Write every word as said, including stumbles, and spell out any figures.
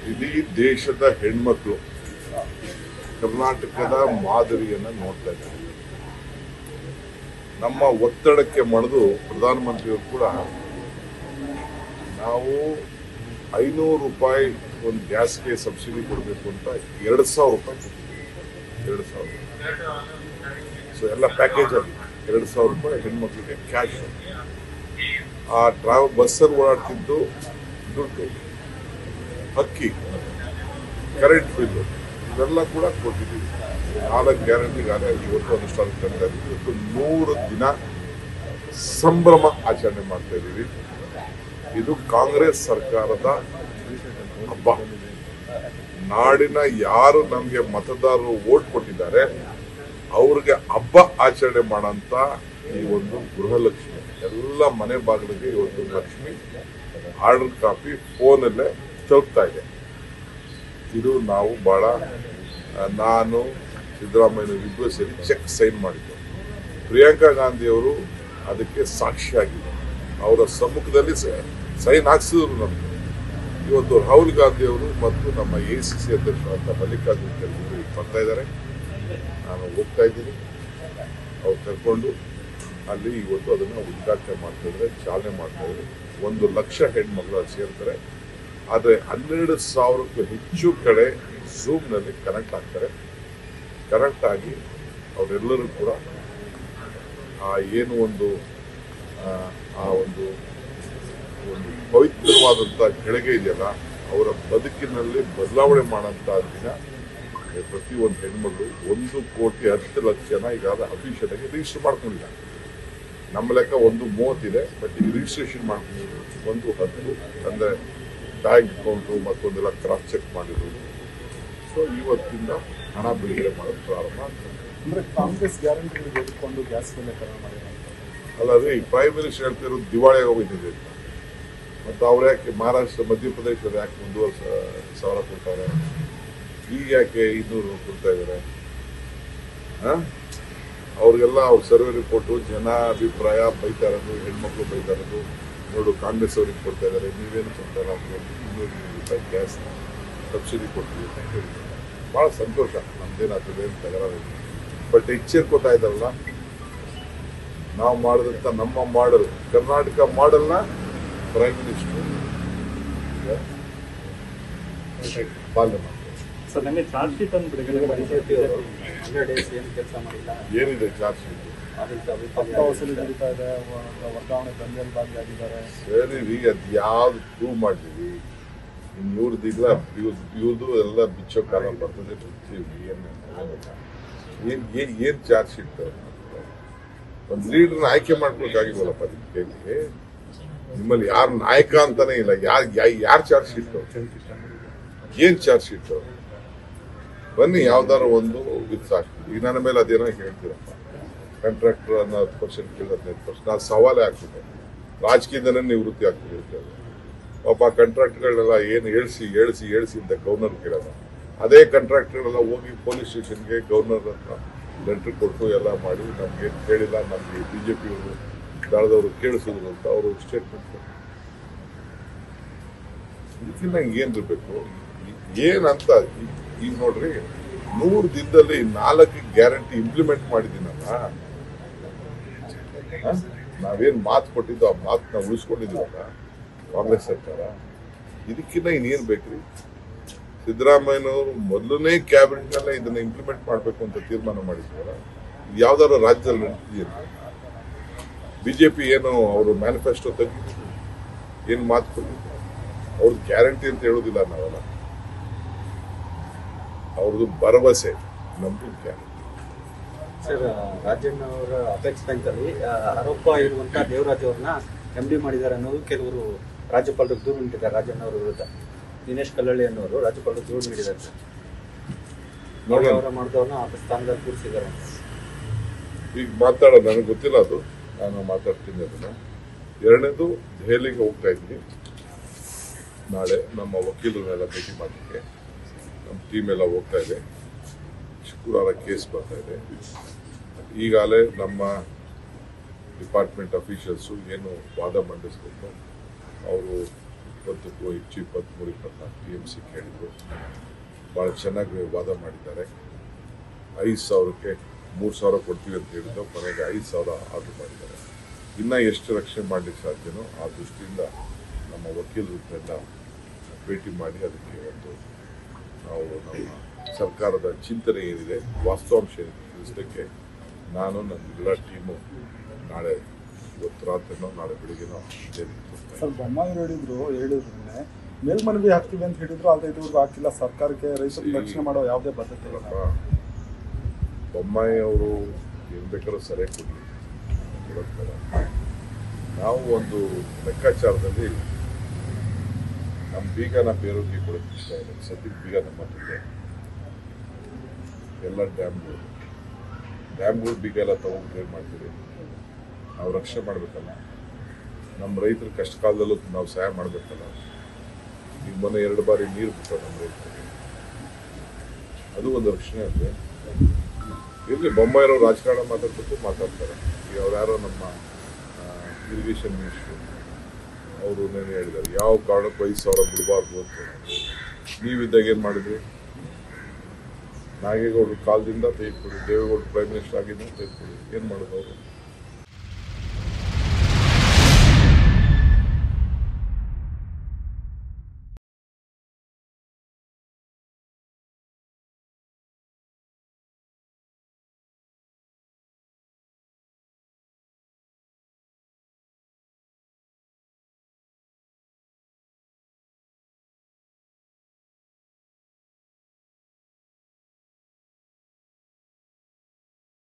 ಇಡೀ ದೇಶದ ಹೆಣ್ಮಕ್ಳು ಕರ್ನಾಟಕದ ಮಾದರಿಯನ್ನು ನೋಡ್ತಾ ಇದ್ದಾರೆ. ನಮ್ಮ ಒತ್ತಡಕ್ಕೆ ಮಣಿದು ಪ್ರಧಾನಮಂತ್ರಿಯವರು ಕೂಡ ನಾವು ಐನೂರು ರೂಪಾಯಿ ಒಂದು ಗ್ಯಾಸ್ಗೆ ಸಬ್ಸಿಡಿ ಕೊಡಬೇಕು ಅಂತ ಎರಡು ಸಾವಿರ ರೂಪಾಯಿ ಕೊಟ್ಟಿದ್ದೀವಿ. ಎರಡು ಸಾವಿರ ಸೊ ಎಲ್ಲ ಪ್ಯಾಕೇಜ್ ಆಗಿ ಎರಡು ಸಾವಿರ ರೂಪಾಯಿ ಹೆಣ್ಮಕ್ಳಿಗೆ ಕ್ಯಾಶ್. ಆ ಟ್ರಾವೆಲ್ ಬಸ್ಸಲ್ಲಿ ಓಡಾಡ್ತಿದ್ದು ದುಡ್ಡು, ಅಕ್ಕಿ, ಕರೆಂಟ್ ಬಿಲ್ಲು ಇವೆಲ್ಲ ಕೂಡ ಕೊಟ್ಟಿದ್ದೀವಿ. ನಾಲ್ಕು ಗ್ಯಾರಂಟಿಗಾಗಲೇ ಇವತ್ತು ಅನುಷ್ಠಾನ ತರ್ತಾ ಇದ್ದೀವಿ. ಇವತ್ತು ನೂರು ದಿನ ಸಂಭ್ರಮ ಆಚರಣೆ ಮಾಡ್ತಾ ಇದ್ದೀವಿ. ಇದು ಕಾಂಗ್ರೆಸ್ ಸರ್ಕಾರದ ಹಬ್ಬ. ನಾಡಿನ ಯಾರು ನಮಗೆ ಮತದಾರರು ವೋಟ್ ಕೊಟ್ಟಿದ್ದಾರೆ ಅವ್ರಿಗೆ ಹಬ್ಬ ಆಚರಣೆ ಮಾಡೋಂಥ ಈ ಒಂದು ಗೃಹಲಕ್ಷ್ಮಿ ಎಲ್ಲ ಮನೆ ಬಾಗಿಲಿಗೆ ಇವತ್ತು ಲಕ್ಷ್ಮಿ ಆರ್ಡರ್ ಕಾಪಿ ಫೋನಲ್ಲೇ ತಲುಪ್ತಾ ಇದೆ. ಇದು ನಾವು ಬಹಳ ನಾನು ಸಿದ್ದರಾಮಯ್ಯ ಇಬ್ಬರು ಸೇರಿ ಚೆಕ್ ಸೈನ್ ಮಾಡಿದ್ದು. ಪ್ರಿಯಾಂಕಾ ಗಾಂಧಿಯವರು ಅದಕ್ಕೆ ಸಾಕ್ಷಿಯಾಗಿದ್ದರು. ಅವರ ಸಮ್ಮುಖದಲ್ಲಿ ಸೈನ್ ಹಾಕ್ಸಿದ್ರು ನಮಗೆ. ಇವತ್ತು ರಾಹುಲ್ ಗಾಂಧಿಯವರು ಮತ್ತು ನಮ್ಮ ಎ ಸಿ ಸಿ ಅಧ್ಯಕ್ಷರಾದ ಮಲ್ಲಿಕಾರ್ಜುನ ಖರ್ಗೆ ಬರ್ತಾ ಇದ್ದಾರೆ. ನಾನು ಹೋಗ್ತಾ ಇದ್ದೀನಿ. ಅವ್ರು ಕರ್ಕೊಂಡು ಅಲ್ಲಿ ಇವತ್ತು ಅದನ್ನು ಉದ್ಘಾಟನೆ ಮಾಡ್ತಾ ಇದ್ದಾರೆ, ಚಾಲನೆ ಮಾಡ್ತಾ ಇದ್ದಾರೆ. ಒಂದು ಲಕ್ಷ ಹೆಣ್ಮಕ್ಳು ಸೇರ್ತಾರೆ. ಆದರೆ ಹನ್ನೆರಡು ಸಾವಿರಕ್ಕೂ ಹೆಚ್ಚು ಕಡೆ ಝೂಮ್ನಲ್ಲಿ ಕನೆಕ್ಟ್ ಆಗ್ತಾರೆ. ಕನೆಕ್ಟ್ ಆಗಿ ಅವರೆಲ್ಲರೂ ಕೂಡ ಆ ಏನು ಒಂದು ಆ ಒಂದು ಒಂದು ಪವಿತ್ರವಾದಂಥ ಗಳಿಗೆ ಇದೆಯಲ್ಲ ಅವರ ಬದುಕಿನಲ್ಲಿ ಬದಲಾವಣೆ ಮಾಡೋಂಥ ದಿನ. ಪ್ರತಿಯೊಂದು ಹೆಣ್ಮಗಳು ಒಂದು ಕೋಟಿ ಹತ್ತು ಲಕ್ಷ ಜನ ಈಗಾಗಲೇ ಅಫಿಷಿಯಲ್ ಆಗಿ ರಿಜಿಸ್ಟರ್ ಮಾಡ್ಕೊಂಡಿಲ್ಲ. ನಮ್ಮ ಲೆಕ್ಕ ಒಂದು ಮೂವತ್ತಿದೆ, ಬಟ್ ಈಗ ರಿಜಿಸ್ಟ್ರೇಷನ್ ಮಾಡ್ಕೊಂಡಿದ್ರು ಒಂದು ಹತ್ತು, ಅಂದರೆ ಬ್ಯಾಂಕ್ ಅಕೌಂಟು ಮತ್ತೊಂದೆಲ್ಲ ಕ್ರಾಸ್ ಚೆಕ್ ಮಾಡಿರೋದು. ಸೊ ಇವತ್ತಿಂದ ಹಣ ಬಿಡುಗಡೆ ಮಾಡೋದು ಪ್ರಾರಂಭ ಆಗ್ತದೆ. ಅಂದರೆ ಕಾಂಗ್ರೆಸ್ ಗ್ಯಾರಂಟಿಗಳು ತೆಗೆದುಕೊಂಡು ಗ್ಯಾಸ್ ಬೆಲೆ ಕಡಿಮೆ ಮಾಡಿದ್ದಾರೆ ಅಲ್ಲದೆ ಈ ಪ್ರೈಮ್ ಮಿನಿಸ್ಟರ್ ಹೇಳ್ತಿರೋದು ದಿವಾಳಿ ಹೋಗಿದ್ದಿದೆ ಅಂತ. ಮತ್ತು ಅವ್ರು ಯಾಕೆ ಮಹಾರಾಷ್ಟ್ರ ಮಧ್ಯಪ್ರದೇಶದಲ್ಲಿ ಯಾಕೆ ಒಂದೂವರೆ ಸಾವಿರ ಕೊಡ್ತಾರೆ, ಈಗ ಯಾಕೆ ಇನ್ನೂರು ಕೊಡ್ತಾ ಇದ್ದಾರೆ? ಹಾಂ, ಅವ್ರಿಗೆಲ್ಲ ಅವ್ರ ಸರ್ವೆ ರಿಪೋರ್ಟು, ಜನ ಅಭಿಪ್ರಾಯ ಬೈತಾ ಇರೋದು, ಹೆಣ್ಮಕ್ಳು ಬೈತಾ ಇರೋದು ನೋಡು ಕಾಂಗ್ರೆಸ್ ಅವ್ರಿಗೆ ಕೊಡ್ತಾ ಇದ್ದಾರೆ, ನೀವೇನು ಕೊಡ್ತಾರ ಇನ್ನೂರು ರೂಪಾಯಿ ಗ್ಯಾಸ್ ಸಬ್ಸಿಡಿ ಕೊಡ್ತೀವಿ ಅಂತ ಹೇಳಿದ್ದಾರೆ. ಭಾಳ ಸಂತೋಷ, ನಮ್ದೇನಾಗ್ತದೆ ಅಂತ ತಗರಾರಿಲ್ಲ. ಬಟ್ ಎಚ್ಚರಿಕೊತಾ ಇದ್ದಾರಲ್ಲ, ನಾವು ಮಾಡಿದಂಥ ನಮ್ಮ ಮಾಡಲ್ ಕರ್ನಾಟಕ ಮಾಡಲ್ನ ಪ್ರೈಮ್ ಮಿನಿಸ್ಟರ್ ಪಾಲನೆ ಮಾಡ್ತಾರೆ. ಸರ್, ನನಗೆ ಚಾರ್ಜ್ ಶೀಟ್ ಅನ್ನು ಬಿಡುಗಡೆ ಬಿಜೆಪಿ ಅವರು ಹಂಡ್ರೆಡ್ ಡೇಸ್ ಏನು ಕೆಲಸ ಮಾಡಿಲ್ಲ. ಏನಿದೆ ಚಾರ್ಜ್ ಶೀಟ್? ಪಕ್ಕ ವಸೂಲಿ ನಡೀತಾ ಇದೆ, ವರ್ಗಾವಣೆ ದಂಧೆಯಲ್ಲಿ ಭಾಗಿಯಾಗಿದ್ದಾರೆ. ಸರಿ ರೀ, ಅದು ಯಾವ್ದು ಪ್ರೂವ್ ಮಾಡಿದ್ದೀವಿ? ಇನ್ನು ಇವ್ರದ್ದು ಇಲ್ಲ, ಇವ್ರದ್ದು ಇವ್ರದ್ದು ಎಲ್ಲ ಬಿಚ್ಚೋ ಕಾಲ ಬರ್ತದೆ. ಏನು ಏನು ಏನು ಏನು ಚಾರ್ಜ್ ಶೀಟ್? ಒಂದು ಲೀಡ್ರನ್ನ ಆಯ್ಕೆ ಮಾಡ್ಕೊಳಕ್ಕಾಗಿಲ್ವಲ್ಲಪ್ಪ ಅದಕ್ಕೆ. ನಿಮ್ಮಲ್ಲಿ ಯಾರು ನಾಯಕ ಅಂತಾನೆ ಇಲ್ಲ. ಯಾರು ಯಾರು ಚಾರ್ಜ್ ಶೀಟ್? ಏನು ಚಾರ್ಜ್ ಶೀಟ್? ಬನ್ನಿ ಯಾವ್ದಾರು ಒಂದು ಇದು ಸಾಕು. ಈಗ ನನ್ನ ಮೇಲೆ ಅದೇನೋ ಹೇಳ್ತೀರಪ್ಪ, ಕಾಂಟ್ರಾಕ್ಟರ್ ಅನ್ನೋ ಹತ್ತು ಪರ್ಸೆಂಟ್ ಕೇಳಿದ ಹದಿನೈದು ಪರ್ಸೆಂಟ್ ನಾನು ಸವಾಲೇ ಆಗ್ತಿದ್ದೆ. ರಾಜಕೀಯದಲ್ಲೇ ನಿವೃತ್ತಿ ಆಗ್ತಿದ್ದೆ. ಪಾಪ ಕಾಂಟ್ರಾಕ್ಟ್ಗಳನ್ನೆಲ್ಲ ಏನು ಹೇಳ್ಸಿ ಹೇಳ್ಸಿ ಹೇಳ್ಸಿ ಅಂತ ಗವರ್ನರ್ ಕೇಳೋಣ. ಅದೇ ಕಾಂಟ್ರಾಕ್ಟರ್ಗಳೆಲ್ಲ ಹೋಗಿ ಪೊಲೀಸ್ ಸ್ಟೇಷನ್ಗೆ ಗವರ್ನರ್ ಹತ್ರ ಲೆಟ್ರ್ ಕೊಟ್ಟು ಎಲ್ಲ ಮಾಡಿ ನಮ್ಗೆ ಕೇಳಿಲ್ಲ, ನಮಗೆ ಬಿ ಜೆ ಪಿಯವರು ದಳದವರು ಕೇಳಿಸಿದ್ರು ಅಂತ ಅವರು ಸ್ಟೇಟ್ಮೆಂಟ್ ಕೊಟ್ಟರು. ಇದಕ್ಕಿಂತ ಏನಿರಬೇಕು ಏನಂತ? ಈಗ ನೋಡ್ರಿ, ನೂರು ದಿನದಲ್ಲಿ ನಾಲ್ಕು ಗ್ಯಾರಂಟಿ ಇಂಪ್ಲಿಮೆಂಟ್ ಮಾಡಿದ್ದೀನಲ್ಲ. ನಾವೇನು ಮಾತು ಕೊಟ್ಟಿದ್ದು ಆ ಮಾತನ್ನ ಉಳಿಸ್ಕೊಂಡಿದ್ದೀವಲ್ಲ ಕಾಂಗ್ರೆಸ್ ಸರ್ಕಾರ. ಇದಕ್ಕಿಂತ ಇನ್ನೇನು ಬೇಕ್ರಿ? ಸಿದ್ದರಾಮಯ್ಯನವರು ಮೊದಲನೇ ಕ್ಯಾಬಿನೆಟ್ನಲ್ಲೇ ಇದನ್ನ ಇಂಪ್ಲಿಮೆಂಟ್ ಮಾಡಬೇಕು ಅಂತ ತೀರ್ಮಾನ ಮಾಡಿದ್ವಲ್ಲ, ಇದು ಯಾವ್ದಾದ್ರು ರಾಜ್ಯದಲ್ಲಿ ನಡೆದಿದೆಯಲ್ಲ? ಬಿಜೆಪಿ ಏನು ಅವರು ಮ್ಯಾನಿಫೆಸ್ಟೋ ತೆಗೆದಿದ್ರು, ಏನು ಮಾತು ಕೊಟ್ಟಿದ್ರು? ಅವ್ರದ್ದು ಗ್ಯಾರಂಟಿ ಅಂತ ಹೇಳೋದಿಲ್ಲ ನಾವೆಲ್ಲ, ಅವ್ರದ್ದು ಭರವಸೆ, ನಮ್ದು ಗ್ಯಾರಂಟಿ. ಸರ್, ರಾಜಣ್ಣ ಅವರ ಅಪೆಕ್ಸ್ ಬ್ಯಾಂಕ್ ಅಲ್ಲಿ ಆರೋಪ ಇರುವಂತ ದೇವರಾಜ್ ಅವ್ರನ್ನ ಎಂ ಡಿ ಮಾಡಿದ್ದಾರೆ ಅನ್ನೋದು ಕೆಲವರು ರಾಜ್ಯಪಾಲರಿಗೆ ದೂರು ನೀಡಿದ್ದಾರೆ. ರಾಜಣ್ಣ ಅವರ ವಿರುದ್ಧ ದಿನೇಶ್ ಕಲ್ಲಳ್ಳಿ ಅನ್ನೋರು ರಾಜ್ಯಪಾಲರು ದೂರು ನೀಡಿದ್ದಾರೆ ಸರ್. ನೋಡಿ, ಅವರ ಮಾಡಿದವ್ರನ್ನ ಆ ಸ್ಥಾನದಲ್ಲಿ ಕೂರಿಸಿದ್ದಾರೆ. ಈಗ ಮಾತಾಡೋದು ನನಗೆ ಗೊತ್ತಿಲ್ಲ, ಅದು ನಾನು ಮಾತಾಡ್ತೀನಿ ಅದನ್ನ. ಎರಡನೇದು, ದೆಹಲಿಗೆ ಹೋಗ್ತಾ ಇದ್ದೀನಿ ನಾಳೆ ನಮ್ಮ ವಕೀಲರನ್ನೆಲ್ಲ ಭೇಟಿ ಮಾಡಲಿಕ್ಕೆ. ನಮ್ಮ ಟೀಮ್ ಎಲ್ಲ ಹೋಗ್ತಾ ಇದೆ. ಶುಕ್ರವಾರ ಕೇಸ್ ಬರ್ತಾ ಇದೆ. ಈಗಾಗಲೇ ನಮ್ಮ ಡಿಪಾರ್ಟ್ಮೆಂಟ್ ಅಫಿಷಿಯಲ್ಸು ಏನು ವಾದ ಮಂಡಿಸ್ಬೇಕು ಅವರು ಇಪ್ಪತ್ತಕ್ಕೂ ಹೆಚ್ಚು ಇಪ್ಪತ್ತ್ಮೂರು ಇಪ್ಪತ್ನಾಲ್ಕು ಟಿ ಎಮ್ ಸಿ ಕೇಳಿದ್ರು. ಭಾಳ ಚೆನ್ನಾಗಿ ವಾದ ಮಾಡಿದ್ದಾರೆ. ಐದು ಸಾವಿರಕ್ಕೆ ಮೂರು ಸಾವಿರ ಕೊಡ್ತೀವಿ ಅಂತ ಹೇಳಿದ್ರು, ಕೊನೆಗೆ ಐದು ಸಾವಿರ ಆರ್ಡರ್ ಮಾಡಿದ್ದಾರೆ. ಇನ್ನೂ ಎಷ್ಟು ರಕ್ಷಣೆ ಮಾಡಲಿಕ್ಕೆ ಸಾಧ್ಯನೋ ಆ ದೃಷ್ಟಿಯಿಂದ ನಮ್ಮ ವಕೀಲರನ್ನೆಲ್ಲ ಭೇಟಿ ಮಾಡಿ ಅದಕ್ಕೆ ಒಂದು ನಾವು ನಮ್ಮ ಸರ್ಕಾರದ ಚಿಂತನೆ ಏನಿದೆ, ವಾಸ್ತವಾಂಶ ಏನಿದೆ ತಿಳಿಸಲಿಕ್ಕೆ ನಾನು ನನ್ನ ಎಲ್ಲ ಟೀಮು ನಾಳೆ ಇವತ್ತು ರಾತ್ರಿನೋ ನಾಳೆ ಬೆಳಿಗ್ಗೆನೋ ಇದೇ ಸರ್ ಬೊಮ್ಮಾಯಿ ಹೇಳಿದ್ರು ಹೇಳಿದ್ರು ಮೇಲ್ಮನವಿ ಹಾಕ್ತೀವಿ ಅಂತ ಹೇಳಿದ್ರು, ಆದರೆ ಇದುವರೆಗೂ ಹಾಕಿಲ್ಲ. ಸರ್ಕಾರಕ್ಕೆ ರೈತರು ರಕ್ಷಣೆ ಮಾಡೋ ಯಾವುದೇ ಬದ್ಧತೆ ಇಲ್ಲ. ಬೊಮ್ಮಾಯಿ ಅವರು ಏನು ಬೇಕಾದ್ರೂ ಸರಿಯಾಗಿ ಕೊಡಲಿ, ಕೊಡೋಕ್ಕಲ್ಲ. ನಾವು ಒಂದು ಲೆಕ್ಕಾಚಾರದಲ್ಲಿ ನಮ್ಮ ಬೀಗನ ಬೇರೋಗಿ ಕೊಡೋಕ್ಕೆ ಇಷ್ಟ ಇಲ್ಲ. ಸದ್ಯಕ್ಕೆ ಬೀಗ ನಮ್ಮ ಹತ್ರ ಎಲ್ಲ ಡ್ಯಾಮ್ಗಳು ಡ್ಯಾಮ್ಗಳು ಬೀಗ ಎಲ್ಲ ತೊಗೊಂಡು ಏನು ಮಾಡ್ತೀವಿ, ನಾವು ರಕ್ಷಣೆ ಮಾಡಬೇಕಲ್ಲ. ನಮ್ಮ ರೈತರ ಕಷ್ಟ ಕಾಲದಲ್ಲೂ ನಾವು ಸಹಾಯ ಮಾಡಬೇಕಲ್ಲ. ಈಗ ಮೊನ್ನೆ ಎರಡು ಬಾರಿ ನೀರು ಬಿಟ್ಟು ನಮ್ಮ ರೈತರಿಗೆ, ಅದು ಒಂದು ರಕ್ಷಣೆ ಅಂದರೆ ಇರಲಿ. ಬೊಮ್ಮಾಯಿರವ್ರು ರಾಜಕಾರಣ ಮಾತಾಡ್ಬೇಕು ಮಾತಾಡ್ತಾರೆ. ಈಗ ಅವ್ರು ಯಾರೋ ನಮ್ಮ ಇರಿಗೇಷನ್ ಮಿನಿಸ್ಟ್ರು ಅವರು ನೇನು ಹೇಳಿದ್ದಾರೆ, ಯಾವ ಕಾರಣಕ್ಕೂ ಐದು ಸಾವಿರ ಬಿಡಬಾರ್ದು ಅಂತ. ನೀವಿದ್ದಾಗ ಏನು ಮಾಡಿದ್ರಿ? ನಾಗೇಗೌಡರ ಕಾಲದಿಂದ ತೆಗೆದುಕೊಡಿ, ದೇವೇಗೌಡರು ಪ್ರೈಮ್ ಮಿನಿಸ್ಟರ್ ಆಗಿದ್ದ ತೆಗೆದುಕೊಡಿ. ಏನು ಮಾಡೋದು ಅವರು?